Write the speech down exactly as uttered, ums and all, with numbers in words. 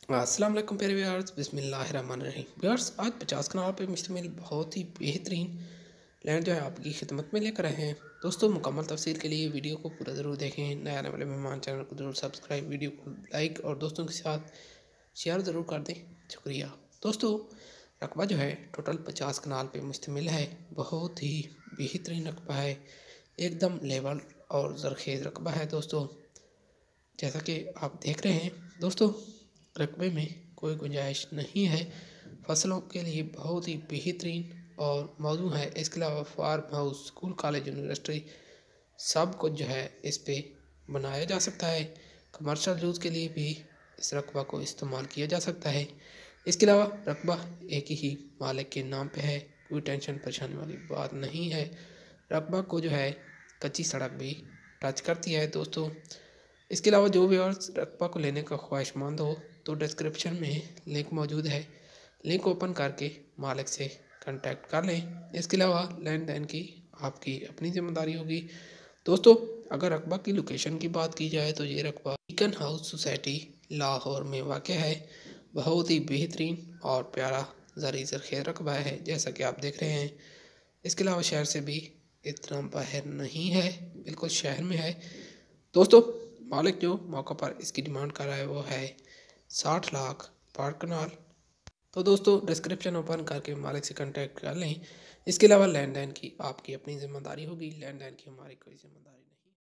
अस्सलाम वालेकुम प्यारे व्यूअर्स, बिस्मिल्लाहिर्रहमानिर्रहीम। व्यूअर्स, आज पचास कनाल पे मुश्तमिल बहुत ही बेहतरीन लैंड जो है आपकी खिदमत में लेकर आए हैं। दोस्तों, मुकम्मल तफसील के लिए वीडियो को पूरा ज़रूर देखें। नए आने वाले मेहमान चैनल को ज़रूर सब्सक्राइब, वीडियो को लाइक और दोस्तों के साथ शेयर ज़रूर कर दें। शुक्रिया। दोस्तों, रकबा जो है टोटल पचास कनाल पे मुश्तमिल है। बहुत ही बेहतरीन रकबा है, एकदम लेवल और ज़रखेज़ रकबा है। दोस्तों, जैसा कि आप देख रहे हैं, दोस्तों रकबे में कोई गुंजाइश नहीं है। फसलों के लिए बहुत ही बेहतरीन और मौजू है। इसके अलावा farm house, school, college, university सब कुछ जो है इस पे बनाया जा सकता है। कमर्शियल यूज़ के लिए भी इस रकबा को इस्तेमाल किया जा सकता है। इसके अलावा रकबा एक ही मालिक के नाम पे है, कोई टेंशन परेशानी वाली बात नहीं है। रकबा को जो है कच्ची सड़क भी टच करती है। दोस्तों, इसके अलावा जो भी और रकबा को लेने का ख्वाहिशमंद हो तो डिस्क्रिप्शन में लिंक मौजूद है, लिंक ओपन करके मालिक से कांटेक्ट कर लें। इसके अलावा लेन देन की आपकी अपनी जिम्मेदारी होगी। दोस्तों, अगर रकबा की लोकेशन की बात की जाए तो ये रकबा बीकन हाउस सोसाइटी लाहौर में वाक़ है। बहुत ही बेहतरीन और प्यारा ज़री ज़रख़ेज़ रकबा है, जैसा कि आप देख रहे हैं। इसके अलावा शहर से भी इतना बाहर नहीं है, बिल्कुल शहर में है। दोस्तों, मालिक जो मौका पर इसकी डिमांड कर रहा है वो है साठ लाख पर कनाल। तो दोस्तों, डिस्क्रिप्शन ओपन करके मालिक से कांटेक्ट कर लें। इसके अलावा लैंड लाइन की आपकी अपनी ज़िम्मेदारी होगी, लैंड लाइन की हमारी कोई ज़िम्मेदारी